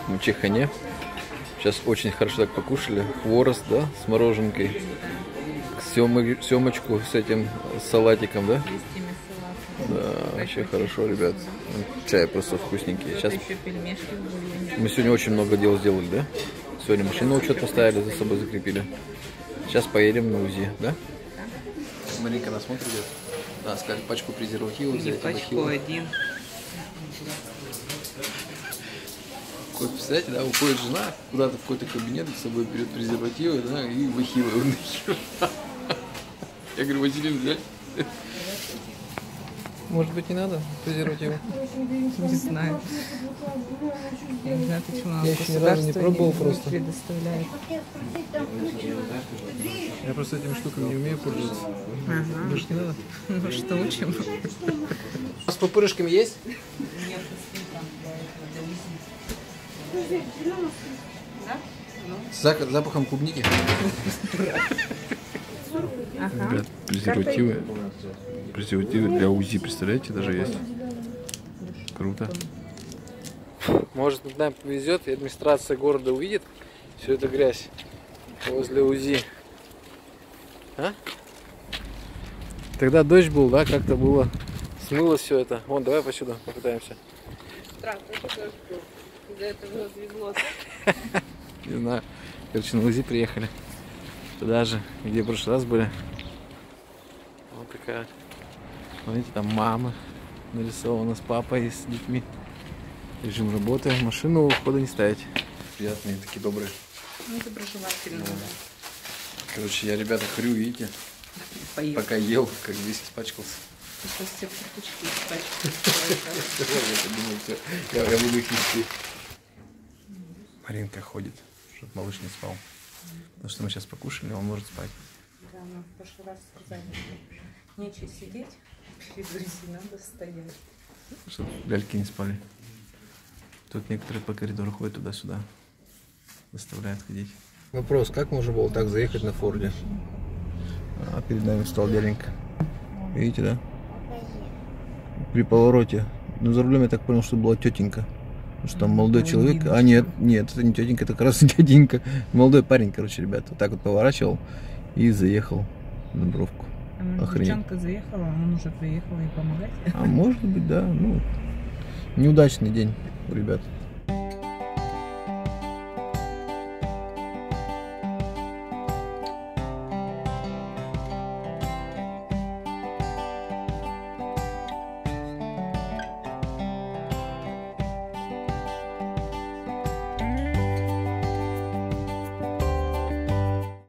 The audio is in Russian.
мы в Чехане. Сейчас очень хорошо так покушали. Хворост, да, с мороженкой. Семочку с этим салатиком, да? Да, вообще хорошо, ребят. Чай просто вкусненький. Сейчас мы сегодня очень много дел сделали, да? Сегодня машину учет поставили, за собой закрепили. Сейчас поедем на УЗИ, да? Маринка нас смотрит, идет. Да, сказали пачку презервативов взять. Пачку один. Представляете, да, уходит жена куда-то в какой-то кабинет, с собой берет презервативы, да, и выхилывает. Я говорю, Василий, взять? Может быть, не надо презервативы? Не знаю. Я не знаю, почему я еще ни разу не пробовал просто. Предоставляет. Я просто этими штуками не умею пользоваться. Ага. Больше не надо? Ну что, учим? С пупырышками есть? Нет, С запахом клубники? ага. Ребят, презервативы для УЗИ, представляете, даже есть. Круто. Может, нам повезет, и администрация города увидит всю эту грязь возле УЗИ. А? Тогда дождь был, да, как-то было, смыло все это. Вон, давай посюда попытаемся. Странно, что дождь был. Из-за этого развезло. Не знаю. Короче, на УЗИ приехали. Туда же, где в прошлый раз были. Вот такая. Смотрите, там мама нарисована с папой и с детьми. Режим работы. Машину у входа не ставить. Приятные, такие добрые. Ну, доброжелательно. Да. Короче, я, ребята, хрю, видите? Поел. Пока ел, как весь испачкался. Сейчас все карточки испачкаются. Я буду их нести. Маринка ходит, чтобы малыш не спал. Потому что мы сейчас покушали, он может спать. Да, но в прошлый раз сказали, что нечего сидеть, перед УЗИ надо стоять. Чтобы ляльки не спали. Тут некоторые по коридору ходят туда-сюда. Заставляют ходить. Вопрос, как можно было так заехать на Форде? А перед нами встал дяденька. Видите, да? При повороте. Ну, за рулем я так понял, что была тетенька. Потому что там молодой человек. А нет, это не тетенька, это как раз дяденька. Молодой парень, короче, ребята. Вот так вот поворачивал и заехал на бровку. А девчонка заехала, он уже приехал и помогать. А может быть, да. Ну, неудачный день у ребят.